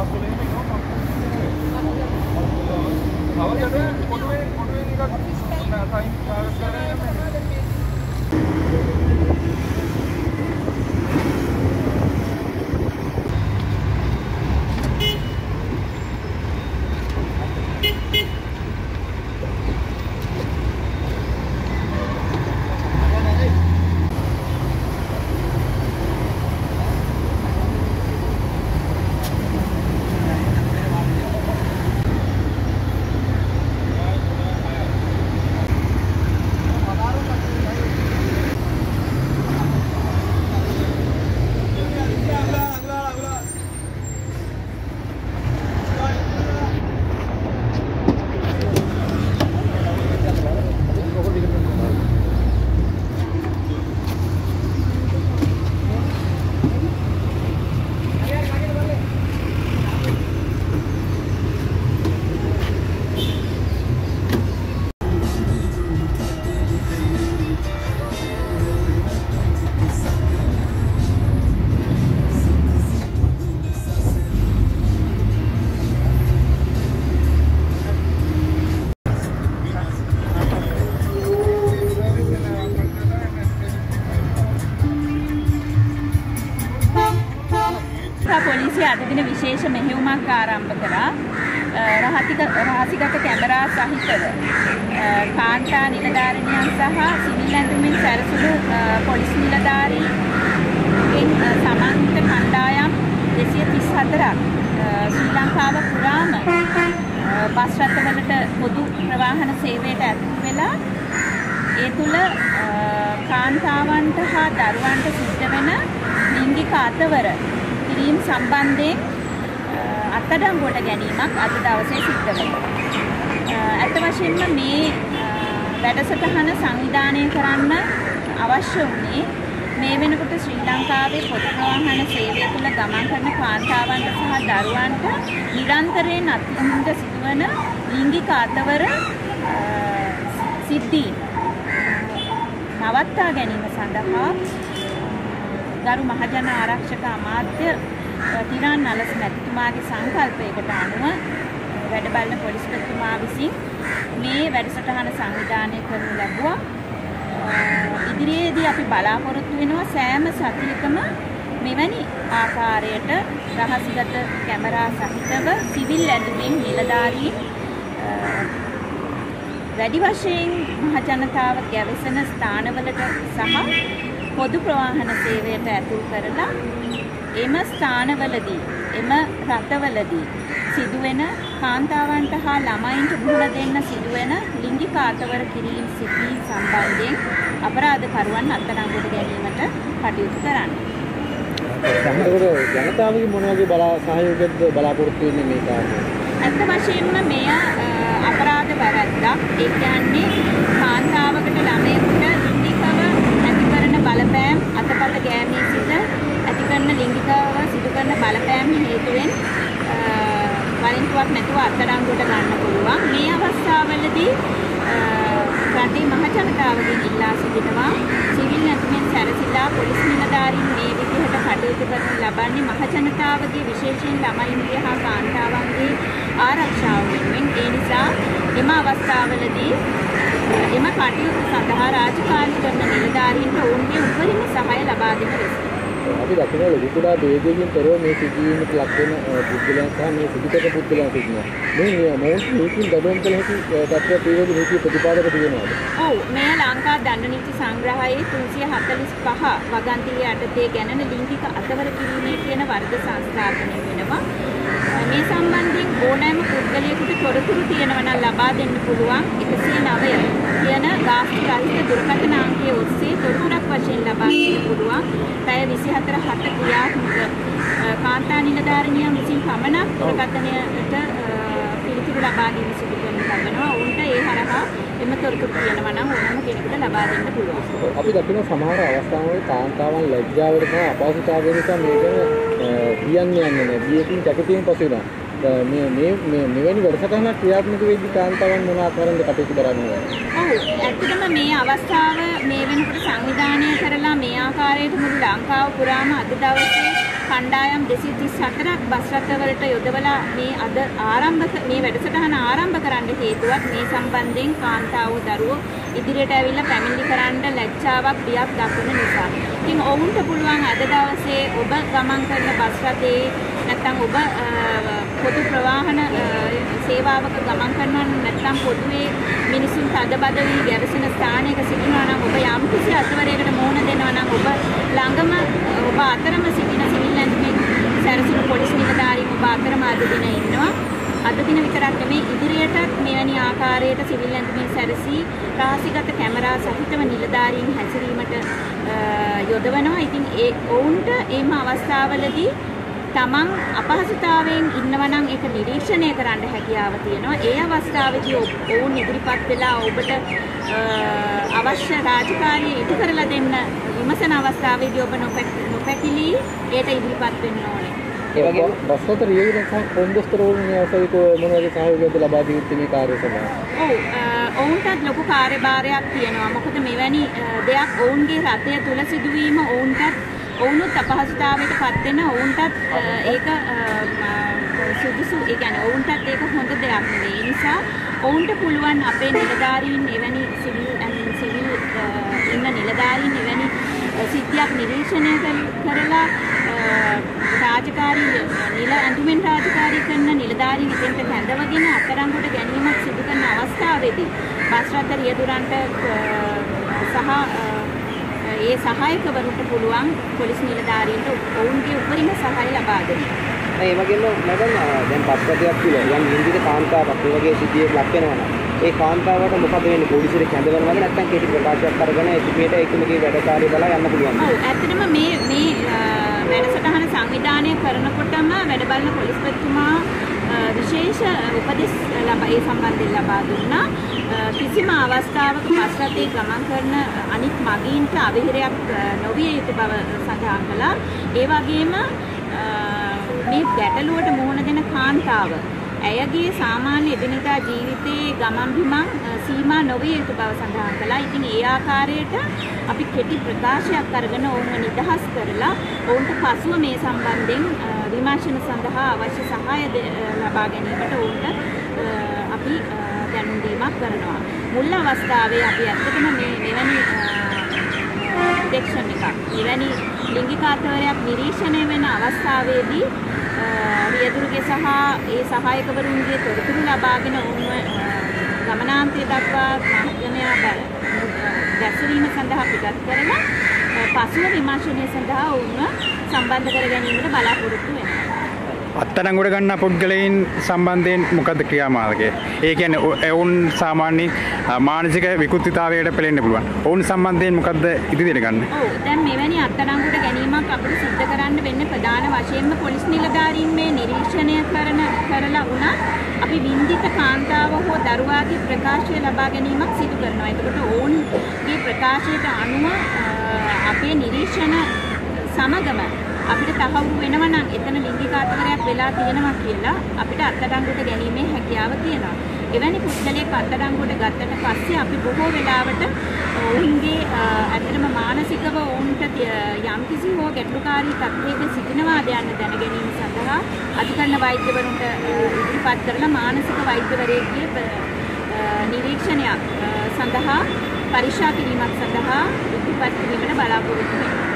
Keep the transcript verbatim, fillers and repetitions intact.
පොලිසිය අද දින විශේෂ මෙහෙයුමක් ආරම්භ කරා. රහසිගත රහසිගත කැමරා සහිතව කාන්තා නිලධාරිනියන් සහ සිවිල් ඇඳුමින් සැරසුණු පොලිස් නිලධාරීන් සමන්විත කණ්ඩායම් දෙසිය තිස් හතරක් ශ්‍රී ලංකාව පුරාම බස් රථවලට පොදු ප්‍රවාහන සේවයට ඇතුළු වෙලා ඒ තුල කාන්තාවන්ට හා දරුවන්ට සිද්ධ වෙන ලිංගික අතවර කිරීම සම්බන්ධයෙන් අත්අඩංගුවට ගැනීමක් අද දවසේ සිද්ධ වෙනවා. අත වශයෙන්ම මේ වැඩසටහන සංවිධානය කරන්න අවශ්‍ය වුණේ මේ වෙනකොට ශ්‍රී ලංකාවේ පොදු ප්‍රවාහන සේවය තුළ ගමන් කරන කාන්තාවන්ට සහ දරුවන්ට නිරන්තරයෙන් අත්විඳින්නට සිදුවන ලිංගික අතවර සිද්ධීන් නවත්තා ගැනීම සඳහා ගරු මහජන ආරක්ෂක අමාත්‍ය තිරාන් නලස් මැතිතුමාගේ සංකල්පයකට අනුව වැඩ බලන පොලිස්පතිතුමා විසින් මේ වැඩසටහන සංවිධානය කරනු ලැබුවා. ඉදිරියේදී අපි බලාපොරොත්තු වෙනවා සෑම සතියකම මෙවැනි ආකාරයට රහසිගත කැමරා සහිතව සිවිල් ඇඳුමින් නිලධාරීන් වැඩි වශයෙන් මහ ජනතාව ගැවසෙන ස්ථානවලට සහ පොදු ප්‍රවාහන සේවයට ඇතුල් කරලා එම ස්ථානවලදී එම රටවලදී සිදුවෙන කාන්තාවන්ට හා ළමයින්ට මුහුණ දෙන්න සිදුවෙන ලිංගික අතවර කිරීම සිදුවීම් සම්බන්ධයෙන් අපරාධකරුවන් අත්අඩංගුවට ගැනීමට කටයුතු කරන්න. සමහරවිට ජනතාවගේ මොන වගේ බලා සහයෝගයක්ද බලාපොරොත්තු වෙන්නේ මේ කාර්යය? ඇත්ත වශයෙන්ම මෙය අපරාධ වැරැද්දක්. ඒ කියන්නේ කාන්තාවකට ළමයෙකුට ලිංගිකව ඇති කරන බලපෑම් අතපත ගෑමී සිට ඇති කරන ලිංගිකව සිදු කරන බලපෑම් හේතුවෙන් වරින්තුවක් නැතුව අත්අඩංගුවට ගන්න පුළුවන්. මේ අවස්ථාවවලදී රටේ මහ ජනතාවගෙන් ඉල්ලා සිටිනවා සිවිල් ඇඳුමින් සැරසිලා පොලිස් නිලධාරීන් මේ විදිහට කටයුතු කරනු ලබන්නේ මහ ජනතාවගේ විශේෂයෙන් ළමයින්ගේ හා කාන්තාවන්ගේ ආරක්ෂාව වෙනුවෙන්. ඒ නිසා එම අවස්ථාවවලදී එම කටයුතු සඳහා රාජකාරී කරන නිලධාරීන්ට ඔවුන්ගේ උපරිම සහාය ලබා දෙන ලෙස අපි දකින ලොකු කුඩා වේගයෙන් තොරව මේ සිදුවීමට ලක් වෙන පුද්ගලයන් සහ මේ සිදුකර පුද්ගලයන් සිටිනවා. මේ මොහොත මේකින් දඩුවම් කළ හැකි තත්ත්වයක් පිළිබඳව නීති ප්‍රතිපාදක තියෙනවාද? ඔව්, මේ ලංකා දඬු නීති සංග්‍රහයේ තුන්සිය හතළිස් පහ වගන්තිය යටතේ ගැනෙන ලිංගික අතවර කිරීමේ කියන වර්ග සංස්ථාපනය වෙනවා. මේ සම්බන්ධයෙන් ඕනෑම පුද්ගලයෙකුට තොරතුරු තියෙනවා නම් ලබා දෙන්න පුළුවන් එකසිය නවය කියන ගාස්තු රහිත දුරකථන අංකය ඔස්සේ තොරතුරක් වශයෙන් ලබා දෙන්න පුළුවන්. පැය විසිහතර හත ක්‍රියාත්මක කාන්තා නිලධාරිනියන් විසින් පමණක් දුරකථනයට පිළිතුරු ලබා දීම සිදු කරනු ලබනවා. ඔවුන්ට ඒ හරහා එම තොරතුරු තියෙනවා නම් ඕනෑම කෙනෙකුට ලබා දෙන්න පුළුවන්. අපි දකින සමහර අවස්ථාවල කාන්තාවන් ලැජ්ජාවට සහ අපහසුතාවය නිසා මේක කියන්නේ යන්නේ නැහැ. බියකින් කැකතියෙන් පසු වෙනවා. මේ මේ මේ මෙවැනි වැඩසටහනක් ක්‍රියාත්මක වෙද්දී කාන්තාවන් මොන ආකාරයෙන්ද කටයුතු කරන්නේ? ඔව් ඇත්තටම මේ අවස්ථාව මේ වෙනකොට සංවිධානය කරලා මේ ආකාරයට මුළු ලංකාව පුරාම අද දවසේ කණ්ඩායම් දෙසිය තිස් හතරක් බස් රථවලට යොදවලා මේ අද ආරම්භ මේ වැඩසටහන ආරම්භ කරන්න හේතුවත් මේ සම්බන්ධයෙන් කාන්තාවෝ දරුවෝ ඉදිරියට ඇවිල්ලා පැමිණිලි කරන්න ලැජ්ජාවක් බියක් දක්වන නිසා. ඉතින් ඔවුන්ට පුළුවන් අද දවසේ ඔබ ගමන් කරන බස් රථයේ නැත්නම් ඔබ පොදු ප්‍රවාහන සේවාවක ගමන් කරනවා නැත්නම් පොදුවේ මිනිසුන් තදබද වී ගැවසෙන ස්ථානයක සිටිනවා නම් ඔබ යම් කිසි අත්වරයකට මුහුණ දෙනවා නම් ඔබ ළඟම ඔබ අතරම සිටින සිවිල් ඇඳුමින් සැරසුණු පොලිස් නිලධාරීන් ඔබ අතරම අද දින ඉන්නවා. අද දින විතරක් නෙමෙයි ඉදිරියටත් මෙවැනි ආකාරයට සිවිල් ඇඳුමින් සැරසී රහසිගත කැමරා සහිතව නිලධාරීන් හැසිරීමට යොදවනවා. ඉතින් ඒ ඔවුන්ට එම අවස්ථාවලදී තමන් අපහසුතාවයෙන් ඉන්නවා නම් ඒක නිරීක්ෂණය කරන්න හැකියාව තියෙනවා. ඒ අවස්ථාවේදී ඔවුන් ඉදිරිපත් වෙලා ඔබට අවශ්‍ය රාජකාරිය ඉටු කරලා දෙන්න විමසන අවස්ථාවේදී ඔබ නොපැකිලී ඒට ඉදිරිපත් වෙන්න ඕනේ. ඒ වගේම බස් රථ රියවිල සහ කොන්දොස්තරවරුන් මේ අවසරයක මොන වගේ සහයෝගයක්ද ලබා දී යුත්තේ මේ කාර්ය සඳහා? ඔව් ඔවුන්ටත් ලොකු කාර්යභාරයක් තියෙනවා. මොකද මෙවැනි දෙයක් ඔවුන්ගේ රථය තුල සිදුවීම ඔවුන්ටත් ඔවුනුත් අපහසුතාවයට පත් වෙන ඔවුන්ටත් ඒක සුදුසු ඒ කියන්නේ ඔවුන්ටත් ඒක හොඳ දෙයක් නෙවෙයි. ඒ නිසා ඔවුන්ට පුළුවන් අපේ නිලධාරීන් එවැනි සිවිල් සිවිල් ඉන්න නිලධාරීන් එවැනි සිද්ධියක් නිරීක්ෂණය කරලා රාජකාරී නිල ඇඳුමින් රාජකාරී කරන නිලධාරීන් ඉදෙන්ට කැඳවගෙන අත්අඩංගුවට ගැනීමක් සිදු කරන අවස්ථාවේදී බස් රථ රියදුරන්ට සහ ඒ සහායකවරුන්ට පුළුවන් පොලිස් නිලධාරීන්ට ඔවුන්ගේ උපරිම සහාය ලබා දෙන්න. ඒ වගේම මැඩම් දැන් බස් රථයක් තුල යම් නින්දිත කාන්තාවක් මේ වගේ සිද්ධියකට ලක් වෙනවා නම් ඒ කාන්තාවට මොකද වෙන්නේ? පොලිසියට කැඳවනවද නැත්නම් කෙටි ප්‍රකාශයක් අරගෙන ඒකේ ඒකමගේ වැඩකාරී බලා යන්න පුළුවන්. ඔව් ඇත්තටම මේ මේ වැඩසටහන සංවිධානය කරනකොටම වැඩ බලන පොලිස්පතිතුමා විශේෂ උපදෙස් ලබා ඒ සම්බන්ධයෙන් ලබා දුන්නා. කිසිම අවස්ථාවක බස් රථයේ ගමන් කරන අනිත් මගීන්ට අවහිරයක් නොවිය යුතු බව සඳහන් කළා. ඒ වගේම මේ ගැටලුවට මුහුණ දෙන කාන්තාව ඇයගේ සාමාන්‍ය එදිනෙදා ජීවිතයේ ගමන් බිමන් සීමා නොවිය යුතු බව සඳහන් කළා. ඉතින් ඒ ආකාරයට අපි කෙටි ප්‍රකාශයක් අරගෙන ඔවුන්ව නිදහස් කරලා ඔවුන්ට පසුව මේ සම්බන්ධයෙන් විමර්ශන සඳහා අවශ්‍ය සහාය ලබා ගැනීමට ඔවුන්ට අපි දැනුම් දීමක් කරනවා. මුල් අවස්ථාවේ අපි ඇත්තටම මේ මෙවැනි ඩිටෙක්ෂන් එකක් මෙවැනි ලිංගික අත්වරයක් නිරීක්ෂණය වෙන අවස්ථාවේදී රියදුරුගේ සහ ඒ සහායකවරුන්ගේ තොරතුරු ලබාගෙන ඔවුන්ව ගමනාන්තය දක්වා මහජනයා දැසවීම සඳහා පිටත් කරලා පසුව විමර්ශනය සඳහා ඔවුන්ව සම්බන්ධ කර ගැනීමට බලාපොරොත්තු වෙනවා. අත්අඩංගුවට ගන්න පුද්ගලයන් සම්බන්ධයෙන් මොකද්ද ක්‍රියාමාර්ගය? ඒ කියන්නේ ඔවුන් සාමාන්‍ය මානසික විකෘතිතාවයකට පෙළෙන්න පුළුවන්. ඔවුන් සම්බන්ධයෙන් මොකද්ද ඉදිරියට ගන්න? ඔව් දැන් මෙවැනි අත්අඩංගුවට ගැනීමක් අපිට සිද්ධ කරන්න වෙන්නේ ප්‍රධාන වශයෙන්ම පොලිස් නිලධාරීන් මේ නිරීක්ෂණය කරන කරලා වුණා අපි වින්දිත කාන්තාව හෝ දරුවාගේ ප්‍රකාශය ලබා ගැනීමක් සිදු කරනවා. එතකොට ඔවුන්ගේ ප්‍රකාශයට අනුව අපේ නිරීක්ෂණ සමගම අපිට තහවුරු වෙනවා නම් එතන ලිංගික අත්වරයක් වෙලා තියෙනවා කියලා අපිට අත්අඩංගුවට ගැනීමේ හැකියාව තියෙනවා. එවැනි පුද්ගලයෙක් අත්අඩංගුවට ගත්තට පස්සේ අපි බොහෝ වෙලාවට ඔවුන්ගේ ඇත්තටම මානසිකව ඔවුන්ට යම්කිසි හෝ ගැටලුකාරී තත්ත්වයක සිටිනවාද යන්න දැන ගැනීම සඳහා අධිකරණ වෛද්‍යවරුන්ට ඉදිරිපත් කරලා මානසික වෛද්‍යවරයෙක්ගේ නිරීක්ෂණයක් සඳහා පරීක්ෂා කිරීමක් සඳහා ඉදිරිපත් කිරීමට බලාපොරොත්තු වෙනවා.